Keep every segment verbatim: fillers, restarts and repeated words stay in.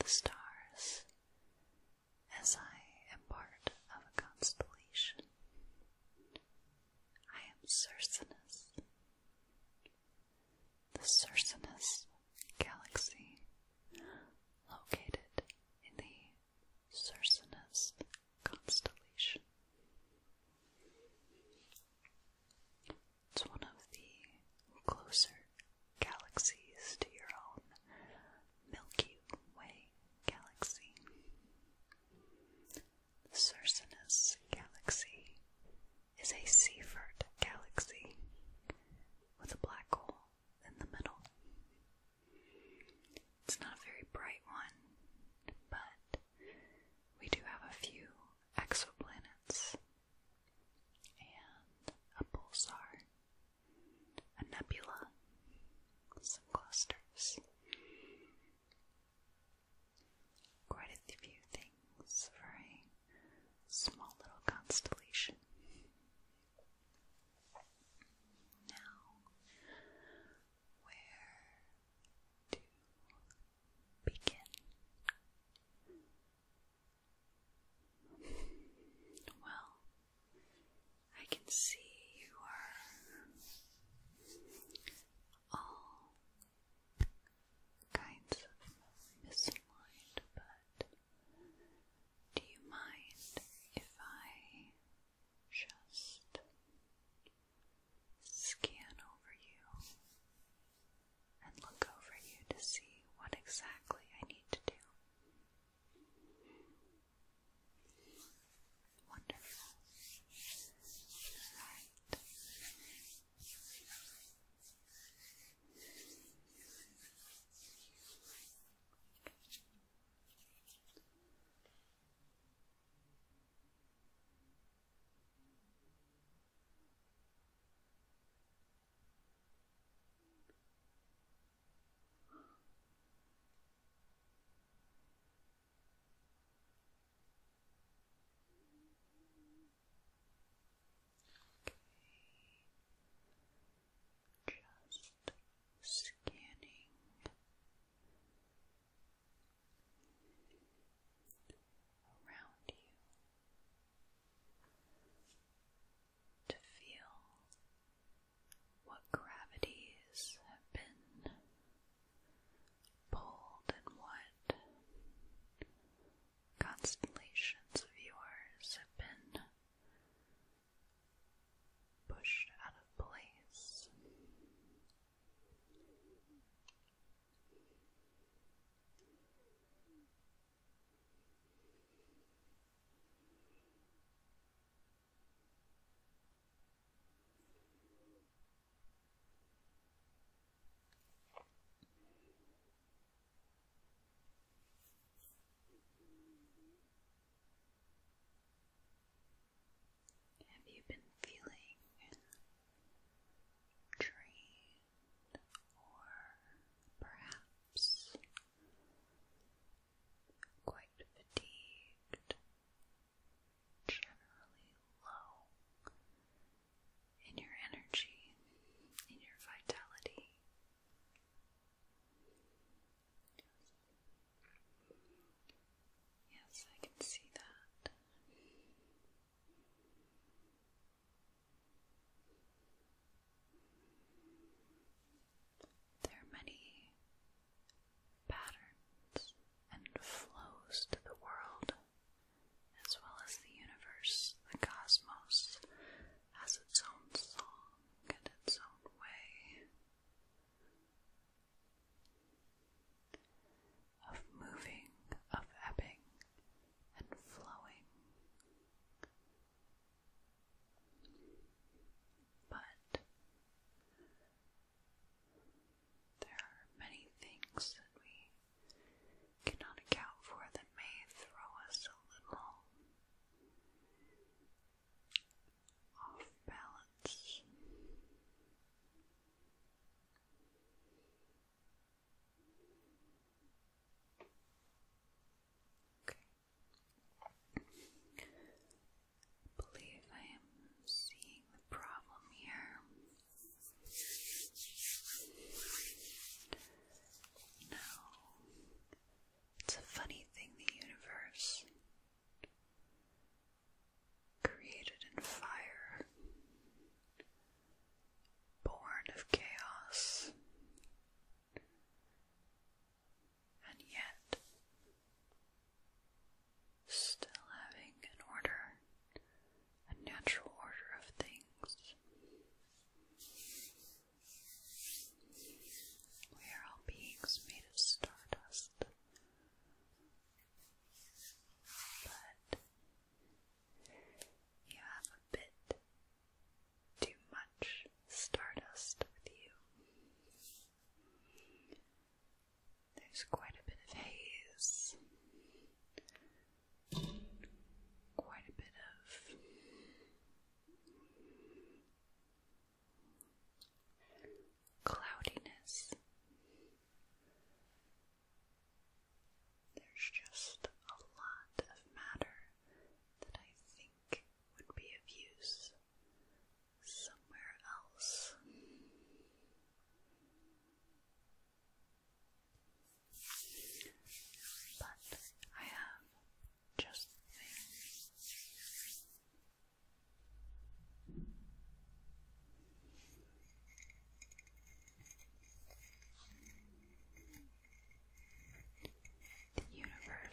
the stars, as I am part of a constellation. I am Circinus. The Circinus galaxy, located in the Circinus constellation. It's one of the closer galaxies to your own Milky Way There's quite a bit of haze. Quite a bit of cloudiness. There's just a lot of matter that I think would be of use somewhere else. But I have just the thing. The universe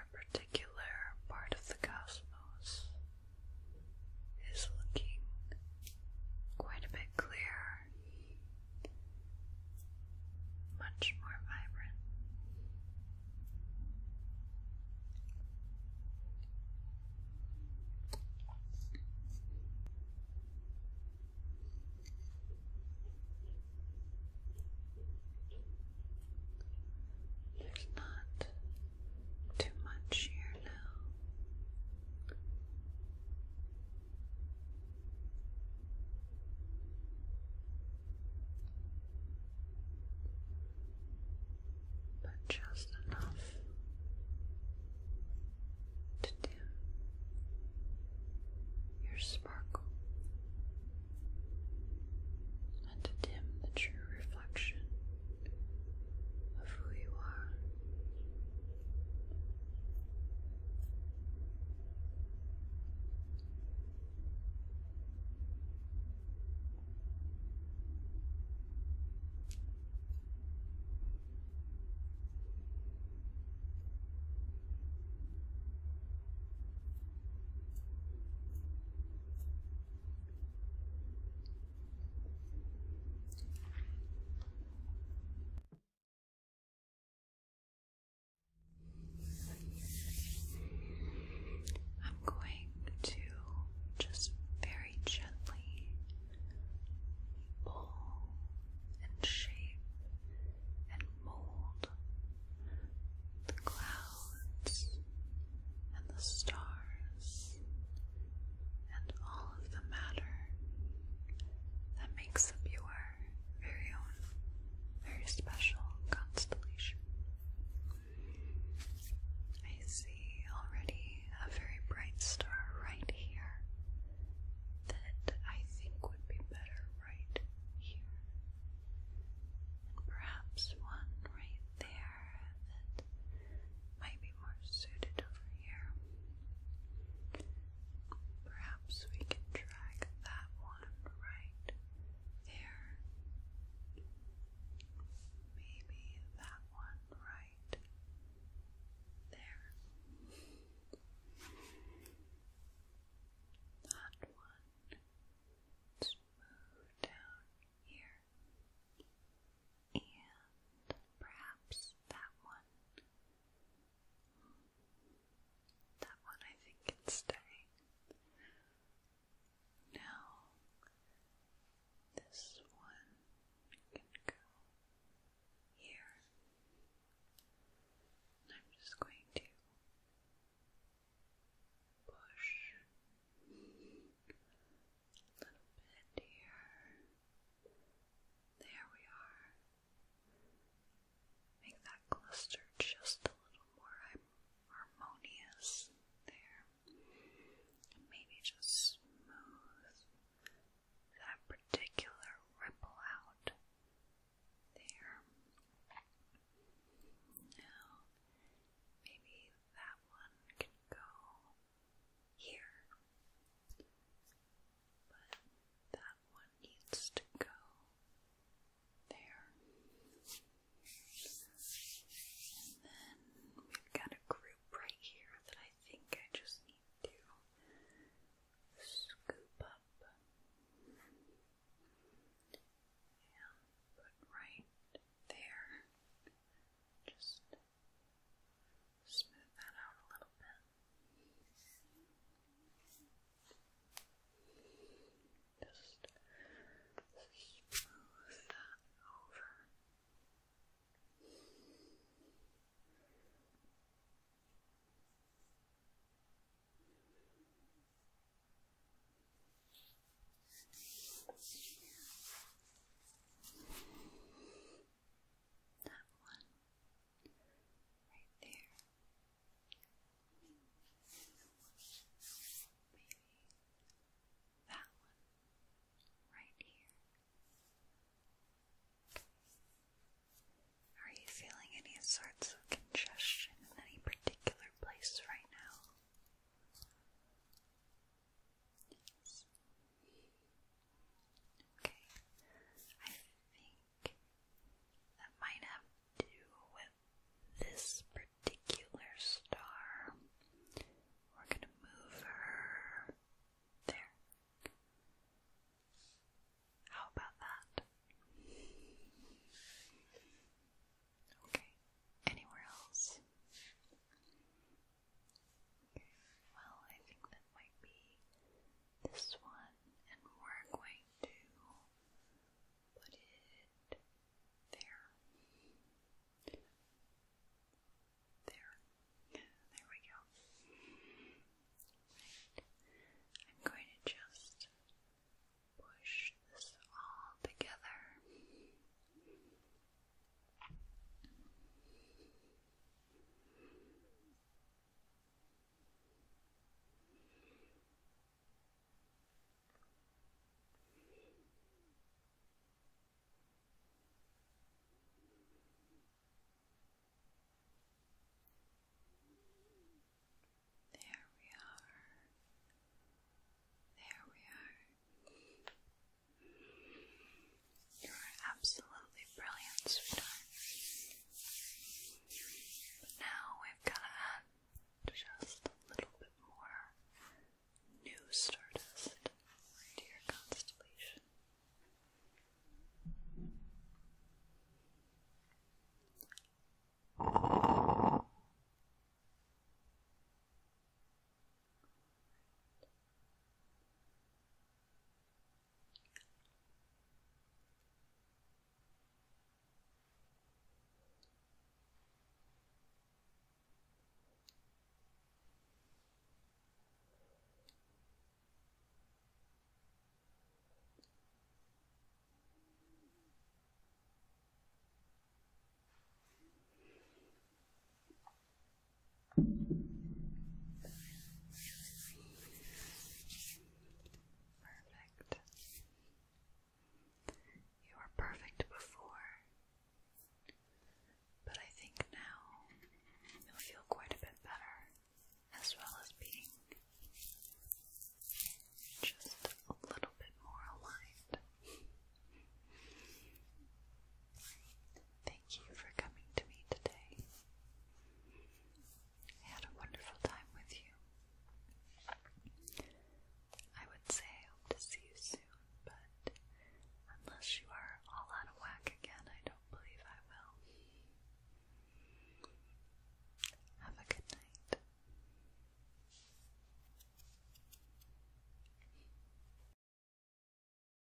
particular part of the cosmos is looking quite a bit clearer, much more vibrant. There's not too much here now. But just enough to dim your sparkle and to dim the true reflection of who you are. I'm going to just very gently pull and shape and mold the clouds and the stars and all of the matter that makes up your very own, very special constellation. I see already a very bright star right here that I think would be better right here, and perhaps one right there that might be more suited over here. Perhaps we can drag that one right there. Maybe that one right there. That one. Let's move down here. And perhaps that one. That one I think can stay. Now, this one can go here. I'm just going to push a little bit here. There we are. Make that cluster just a little more harmonious there. And maybe just smooth that particular ripple out there. Now, maybe that one can go here, but that one needs to go there. And then we've got a group right here that I think I just need to scoop up and put right there. Just smooth that out a little bit. Just smooth that over. That one right there. Maybe that one right here. Are you feeling any sorts of connection